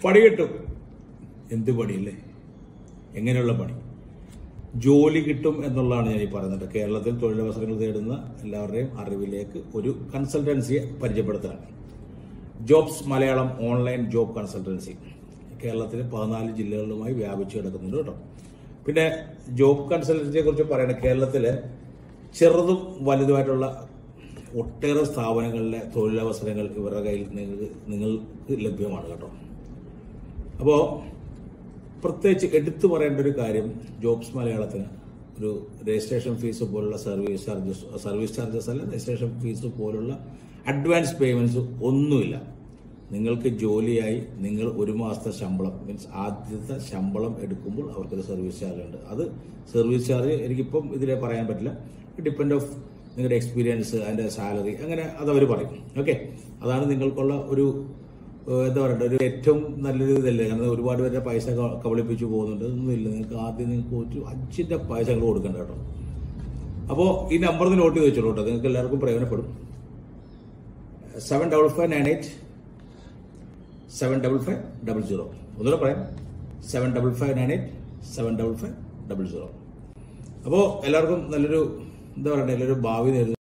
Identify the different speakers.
Speaker 1: പണി കിട്ടും. എന്ത് പണിയല്ലേ? എങ്ങനെയുള്ള പണി? ജോലി കിട്ടും എന്നുള്ളതാണ് ഞാൻ ഈ പറയുന്നത്. കേരളത്തിൽ തൊഴിലവസരങ്ങൾ തേടുന്ന എല്ലാവരുടെയും അറിവിലേക്ക് ഒരു കൺസൾട്ടൻസിയെ പരിചയപ്പെടുത്തലാണ്. Jobs Malayalam online job consultancy കേരളത്തിലെ 14 ജില്ലകളിലുമായി വ്യാപിച്ചു കിടക്കുന്നുണ്ട് കേട്ടോ. പിന്നെ ജോബ് കൺസൾട്ടൻസിയെ കുറിച്ച് പറയണ കേരളത്തിലെ ചെറുതും വലുതുമായിട്ടുള്ള ഒട്ടേറെ സ്ഥാപനങ്ങളിലെ തൊഴിലവസരങ്ങൾ ഇവരുടെ കയ്യിൽ നിങ്ങൾക്ക് ലഭ്യമാണ് കേട്ടോ. അപ്പോൾ പ്രത്യേകിച്ച് എടുത്തു പറയേണ്ട ഒരു കാര്യം, ജോബ്സ് മലയാളത്തിന് ഒരു രജിസ്ട്രേഷൻ ഫീസ് പോലുള്ള സർവീസ് ചാർജസ് അല്ല, രജിസ്ട്രേഷൻ ഫീസ് പോലുള്ള അഡ്വാൻസ് പേയ്മെന്റ്സ് ഒന്നുമില്ല. നിങ്ങൾക്ക് ജോലിയായി നിങ്ങൾ ഒരു മാസത്തെ ശമ്പളം മീൻസ് ആദ്യത്തെ ശമ്പളം എടുക്കുമ്പോൾ അവർക്കൊരു സർവീസ് ചാർജ് ഉണ്ട്. അത് സർവീസ് ചാർജ് എനിക്കിപ്പം ഇതിലെ പറയാൻ പറ്റില്ല. ഡിപ്പെൻഡ് ഓഫ് നിങ്ങളുടെ എക്സ്പീരിയൻസ്, അതിന്റെ സാലറി, അങ്ങനെ അതവർ പറയും. ഓക്കെ, അതാണ് നിങ്ങൾക്കുള്ള ഒരു എന്താ പറയണ്ട ഒരു ഏറ്റവും നല്ലൊരു ഇതല്ലേ. കാരണം ഒരുപാട് പേരുടെ പൈസ കബളിപ്പിച്ചു പോകുന്നുണ്ട്. ഒന്നുമില്ല, നിങ്ങൾക്ക് ആദ്യം നിങ്ങൾക്ക് ഒരു 5ന്റെ പൈസ കൊടുക്കണ്ട കേട്ടോ. അപ്പോൾ ഈ നമ്പർ നോട്ട് ചെയ്ത് വെച്ചോളൂ കേട്ടോ, നിങ്ങൾക്ക് എല്ലാവർക്കും പ്രയോജനപ്പെടും. 7559875500. ഒന്നുകൂടെ പറയാം, 7559875500. അപ്പോൾ എല്ലാവർക്കും നല്ലൊരു എന്താ പറയണ്ടേ, നല്ലൊരു ഭാവി നേരുന്നു.